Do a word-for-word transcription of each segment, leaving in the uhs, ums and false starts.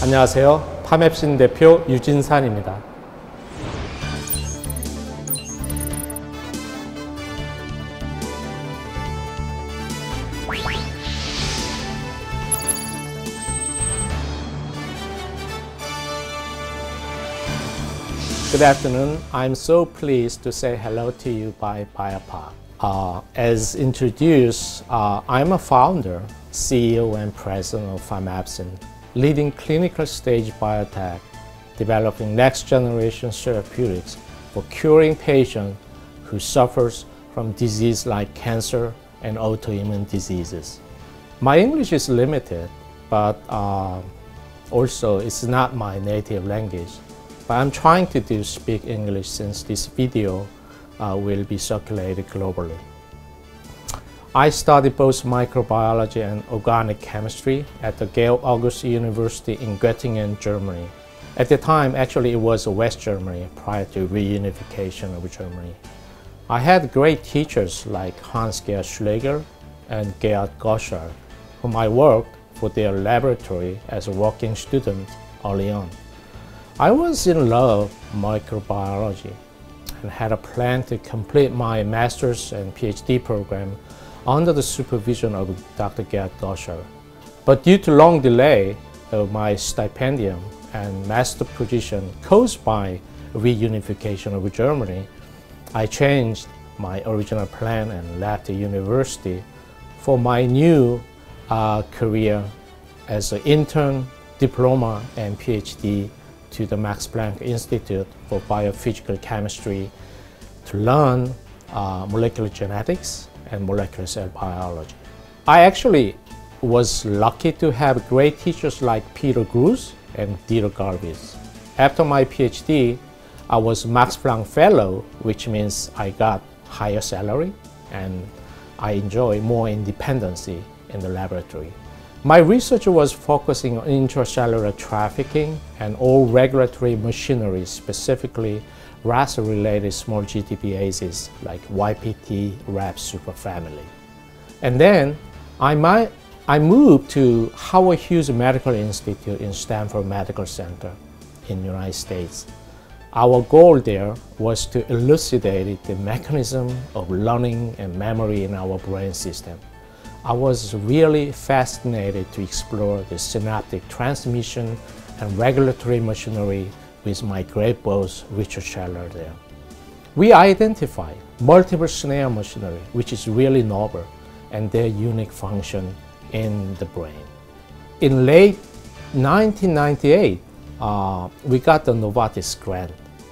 안녕하세요. 파맵신 대표 유진산입니다. Good afternoon. I'm so pleased to say hello to you by Biopark. Uh, as introduced, uh, I'm a founder, C E O and president of Pharmapsin, leading clinical stage biotech, developing next generation therapeutics for curing patients who suffers from disease like cancer and autoimmune diseases. My English is limited, but uh, also it's not my native language. But I'm trying to do speak English since this video uh, will be circulated globally. I studied both microbiology and organic chemistry at the Georg August University in Göttingen, Germany. At the time, actually it was West Germany prior to reunification of Germany. I had great teachers like Hans-Gerd Schlegel and Gerhard Goscher, whom I worked for their laboratory as a working student early on. I was in love with microbiology and had a plan to complete my master's and PhD program under the supervision of Doctor Gerhard Goscher. But due to long delay of my stipendium and master position caused by reunification of Germany, I changed my original plan and left the university for my new uh, career as an intern, diploma, and PhD to the Max Planck Institute for Biophysical Chemistry to learn uh, molecular genetics and molecular cell biology. I actually was lucky to have great teachers like Peter Gruz and Dieter Garbis. After my PhD, I was Max Planck Fellow, which means I got higher salary and I enjoy more independence in the laboratory. My research was focusing on intracellular trafficking and all regulatory machinery, specifically R A S-related small G T P-ases like Y P T RAP superfamily. And then I, might, I moved to Howard Hughes Medical Institute in Stanford Medical Center in the United States. Our goal there was to elucidate the mechanism of learning and memory in our brain system. I was really fascinated to explore the synaptic transmission and regulatory machinery with my great boss, Richard Scheller there. We identified multiple snare machinery, which is really novel, and their unique function in the brain. In late nineteen ninety-eight, uh, we got the Novartis grant.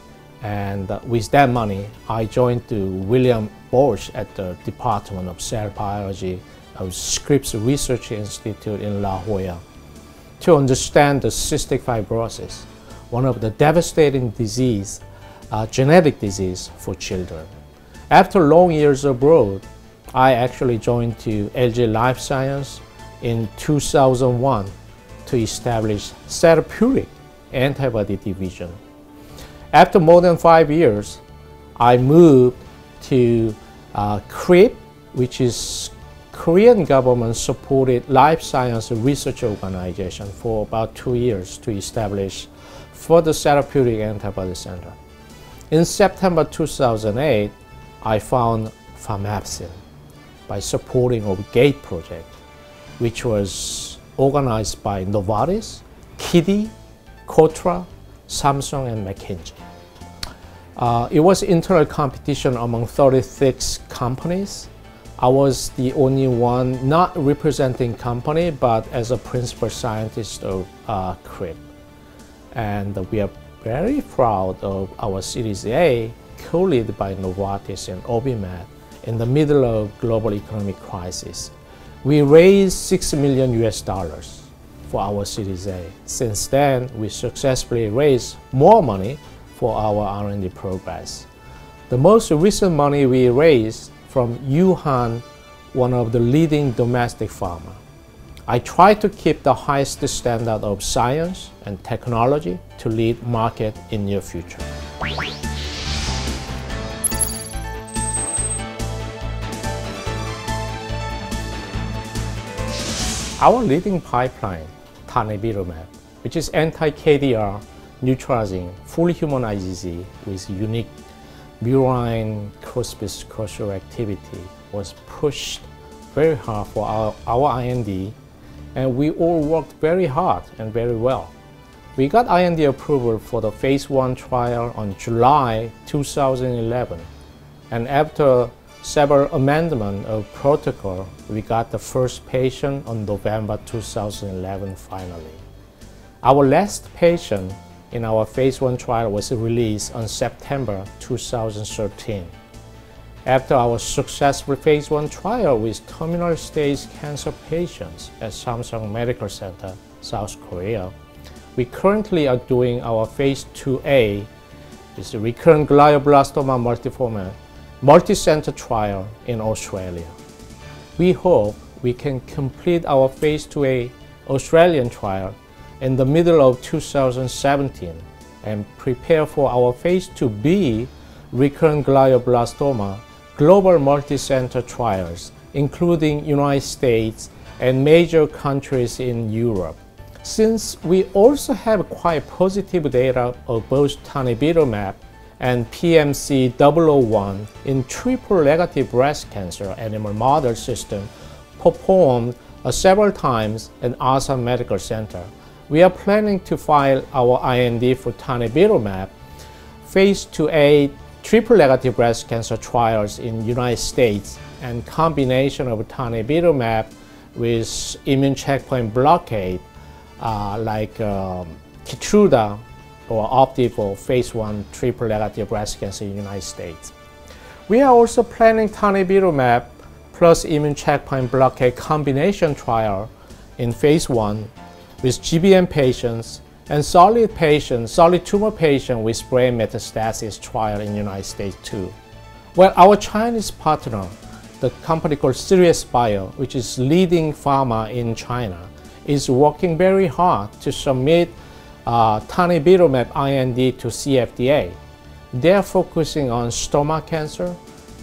And uh, with that money, I joined the William Bosch at the Department of Cell Biology of Scripps Research Institute in La Jolla to understand the cystic fibrosis, one of the devastating disease, uh, genetic disease for children. After long years abroad, I actually joined to L G Life Science in two thousand one to establish therapeutic antibody division. After more than five years, I moved to uh, C R I P, which is Korean government-supported life science research organization, for about two years to establish further therapeutic antibody center. In September two thousand eight, I found Pharmapsin by supporting of GATE project, which was organized by Novartis, Kiddy, Kotra, Samsung, and McKinsey. Uh, it was internal competition among thirty-six companies. I was the only one not representing company, but as a principal scientist of uh, C R I P. And we are very proud of our Series A, co-led by Novartis and OrbiMed in the middle of global economic crisis. We raised six million U S dollars for our Series A. Since then, we successfully raised more money for our R and D progress. The most recent money we raised from Yuhan, one of the leading domestic pharma. I try to keep the highest standard of science and technology to lead market in near future. Our leading pipeline, Tanivirumab, which is anti-K D R neutralizing fully humanized disease with unique murine cross-species activity, was pushed very hard for our, our I N D, and we all worked very hard and very well. We got I N D approval for the phase one trial on July two thousand eleven, and after several amendments of protocol, we got the first patient on November two thousand eleven finally. Our last patient in our phase one trial was released on September two thousand thirteen. After our successful phase one trial with terminal stage cancer patients at Samsung Medical Center, South Korea, we currently are doing our phase two A, which is recurrent glioblastoma multiforme, multi-center trial in Australia. We hope we can complete our phase two A Australian trial in the middle of two thousand seventeen and prepare for our phase two B recurrent glioblastoma global multi-center trials, including United States and major countries in Europe. Since we also have quite positive data of both taniborbimab and P M C zero zero one in triple-negative breast cancer animal model system performed uh, several times at Asa Medical Center, we are planning to file our I N D for taniborbimab phase two A triple-negative breast cancer trials in United States and combination of taniborbimab with immune checkpoint blockade uh, like um, Keytruda or Opdivo for phase one triple-negative breast cancer in the United States. We are also planning taniborbimab plus immune checkpoint blockade combination trial in phase one with G B M patients and solid patients, solid tumor patients with brain metastasis trial in the United States too. Well, our Chinese partner, the company called Sirius Bio, which is leading pharma in China, is working very hard to submit uh, taniborbimab I N D to C F D A. They are focusing on stomach cancer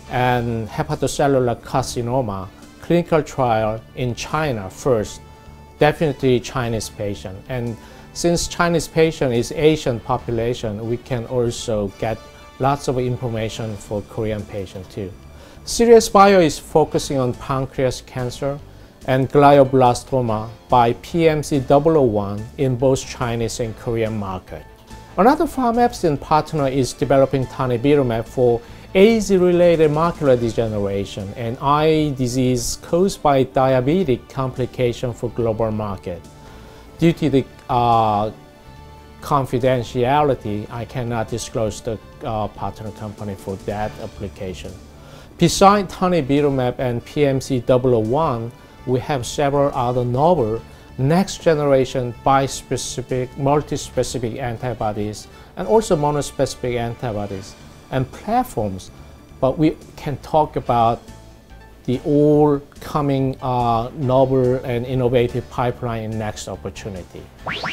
and hepatocellular carcinoma clinical trial in China first, definitely Chinese patient. And since Chinese patient is Asian population, we can also get lots of information for Korean patient too. Sirius Bio is focusing on pancreas cancer and glioblastoma by P M C zero zero one in both Chinese and Korean market. Another Pharmapsin partner is developing taniborbimab for age-related macular degeneration and eye disease caused by diabetic complication for global market. Due to the uh, confidentiality, I cannot disclose the uh, partner company for that application. Besides taniborbimab and P M C zero zero one, we have several other novel next-generation bispecific, multi-specific antibodies, and also monospecific antibodies and platforms. But we can talk about the all coming uh, novel and innovative pipeline in next opportunity.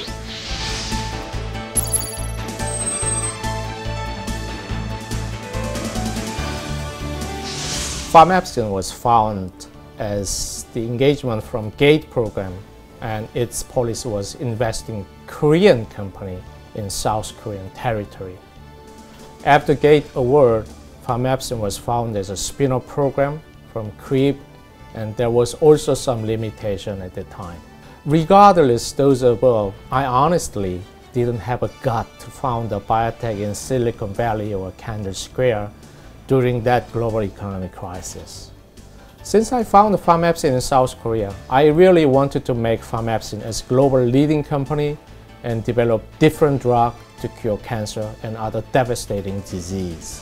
Pharmapsin was found as the engagement from GATE program, and its policy was investing Korean company in South Korean territory. After GATE award, Pharmapsin was found as a spin-off program from C R I B, and there was also some limitation at the time. Regardless those above, I honestly didn't have a gut to found a biotech in Silicon Valley or Kendall Square during that global economic crisis. Since I found Pharmapsin in South Korea, I really wanted to make Pharmapsin as global leading company and develop different drugs to cure cancer and other devastating disease.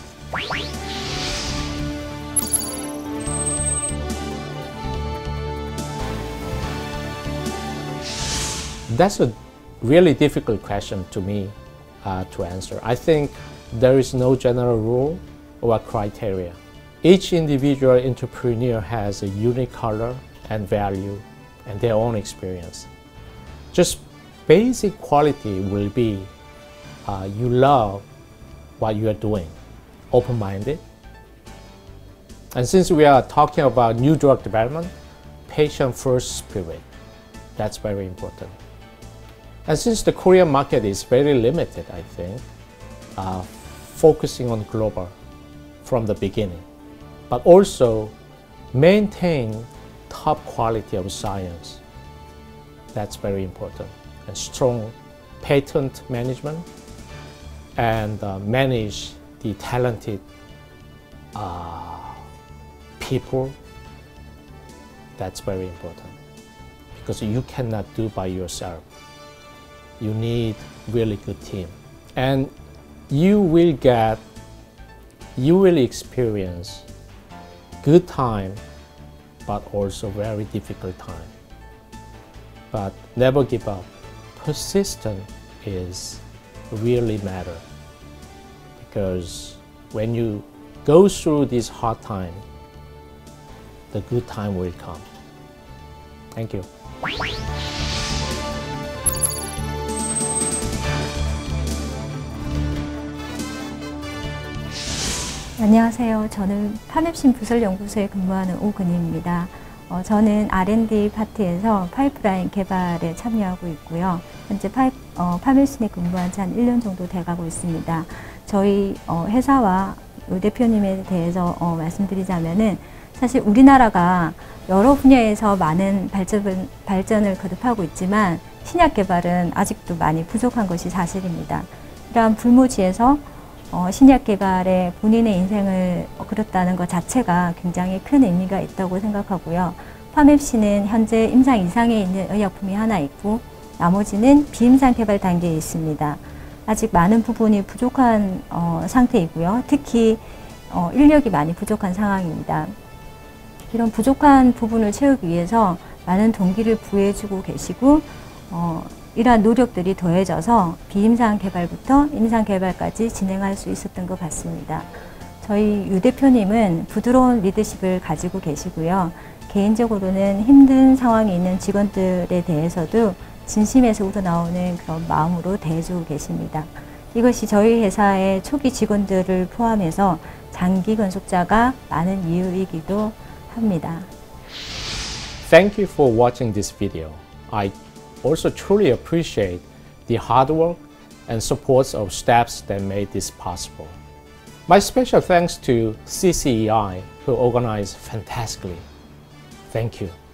That's a really difficult question to me uh, to answer. I think there is no general rule or criteria. Each individual entrepreneur has a unique color and value and their own experience. Just basic quality will be uh, you love what you are doing, open-minded. And since we are talking about new drug development, patient-first spirit, that's very important. And since the Korean market is very limited, I think, uh, focusing on global from the beginning, but also maintain top quality of science. That's very important. And strong patent management and uh, manage the talented uh, people. That's very important because you cannot do by yourself. You need really good team, and you will get, you will experience good time, but also very difficult time. But never give up. Persistent is really matter, because when you go through this hard time, the good time will come. Thank you. 안녕하세요. 저는 파맵신 부설연구소에 근무하는 오근희입니다. 어, 저는 알 앤 디 파트에서 파이프라인 개발에 참여하고 있고요. 현재 파이, 어, 파맵신에 근무한 지 한 일 년 정도 돼가고 있습니다. 저희 어, 회사와 우 대표님에 대해서 어, 말씀드리자면은 사실 우리나라가 여러 분야에서 많은 발전, 발전을 거듭하고 있지만 신약 개발은 아직도 많이 부족한 것이 사실입니다. 이러한 불모지에서 어, 신약 개발에 본인의 인생을 그렸다는 것 자체가 굉장히 큰 의미가 있다고 생각하고요. 파맵신은 현재 임상 이상에 있는 의약품이 하나 있고 나머지는 비임상 개발 단계에 있습니다. 아직 많은 부분이 부족한 어, 상태이고요. 특히 어, 인력이 많이 부족한 상황입니다. 이런 부족한 부분을 채우기 위해서 많은 동기를 부여해주고 계시고 어, 이러한 노력들이 더해져서 비임상 개발부터 임상 개발까지 진행할 수 있었던 것 같습니다. 저희 유 대표님은 부드러운 리더십을 가지고 계시고요. 개인적으로는 힘든 상황에 있는 직원들에 대해서도 진심에서 우러나오는 그런 마음으로 대해주고 계십니다. 이것이 저희 회사의 초기 직원들을 포함해서 장기 건속자가 많은 이유이기도 합니다. Thank you for watching this video. I also truly appreciate the hard work and supports of staffs that made this possible. My special thanks to C C E I, who organized fantastically. Thank you.